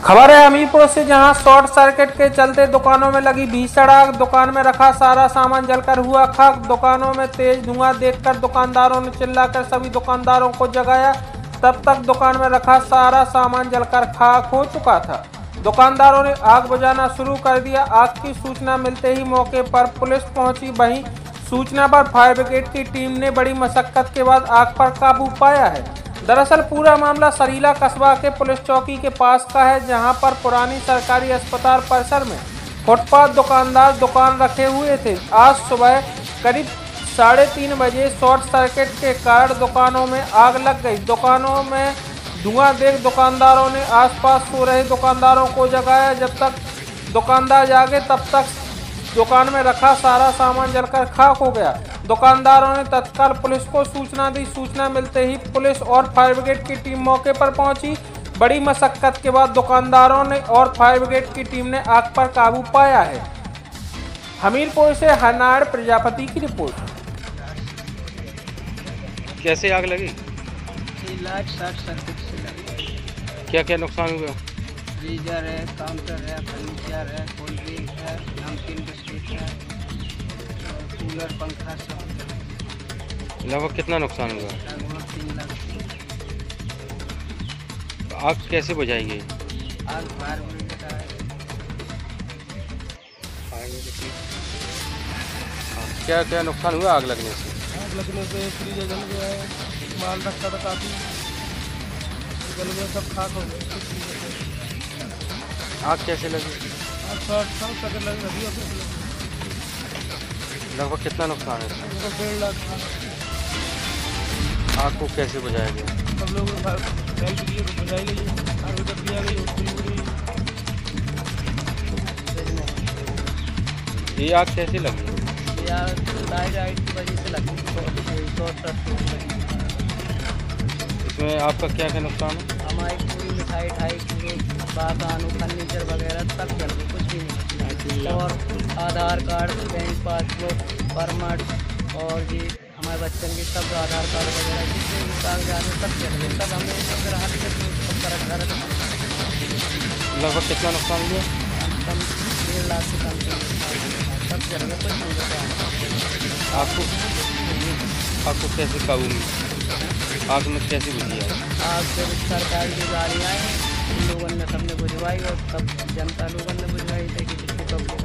खबर है हमीरपुर से, जहां शॉर्ट सर्किट के चलते दुकानों में लगी भीषण आग। दुकान में रखा सारा सामान जलकर हुआ खाक। दुकानों में तेज धुआं देखकर दुकानदारों ने चिल्लाकर सभी दुकानदारों को जगाया। तब तक दुकान में रखा सारा सामान जलकर खाक हो चुका था। दुकानदारों ने आग बुझाना शुरू कर दिया। आग की सूचना मिलते ही मौके पर पुलिस पहुंची। वहीं सूचना पर फायर ब्रिगेड की टीम ने बड़ी मशक्कत के बाद आग पर काबू पाया है। दरअसल पूरा मामला सरीला कस्बा के पुलिस चौकी के पास का है, जहां पर पुरानी सरकारी अस्पताल परिसर में फुटपाथ दुकानदार दुकान रखे हुए थे। आज सुबह करीब 3:30 बजे शॉर्ट सर्किट के कारण दुकानों में आग लग गई। दुकानों में धुआं देख दुकानदारों ने आसपास सो रहे दुकानदारों को जगाया। जब तक दुकानदार जागे तब तक दुकान में रखा सारा सामान जलकर खाक हो गया। दुकानदारों ने तत्काल पुलिस को सूचना दी। सूचना मिलते ही पुलिस और फायर ब्रिगेड की टीम मौके पर पहुंची। बड़ी मशक्कत के बाद दुकानदारों ने और फायर ब्रिगेड की टीम ने आग पर काबू पाया है। हमीरपुर से हरनारायण प्रजापति की रिपोर्ट। कैसे आग लगी? लाइट शॉर्ट सर्किट से लगी। क्या क्या नुकसान हुआ? फ्रीजर है, काउंटर है, फर्नीचर है, कोल्ड ड्रिंक है, नमकीन बिस्किट है, कूलर पंखा सब। लगभग कितना नुकसान हुआ? लगभग 3 लाख। आग कैसे बुझाई गई? आग फायर ब्रिगेड आए। क्या क्या नुकसान हुआ आग लगने से? आग लगने से फ्रीजर जल गया है, माल रखा था काफ़ी जल गया, सब खाक हो गया। आग कैसे लगी? आग शॉर्ट सर्किट लग रही है। लगभग कितना नुकसान है? 1.5 लाख था। आग को कैसे बुझाया गया? सब लोग हेल्प किए तो बुझाई गई, आग उधर दिया गई, ये आग कैसे लगी? यार लाइट की वजह से लगी, शॉर्ट सर्किट। इसमें आपका क्या क्या नुकसान है? हमारी पूरी मिठाई पूरे बागान फर्नीचर वगैरह सब जल गए, कुछ भी नहीं। और Aadhaar card, bank passbook, permit और ये हमारे बच्चन के सब आधार कार्ड वगैरह जितने भी कागजात हैं सब जल गए। सब हमें सब राहत के लगभग कितना नुकसान हुआ? कम 1.5 लाख से कम सब जल गए, कुछ नहीं बचा। आपको कैसे काबू में आग में कैसे बुझी है? आग से सरकार की गाड़ी आई, उन लोगों ने सबने बुझवाई और सब जनता लोगों ने बुझवाई थी कि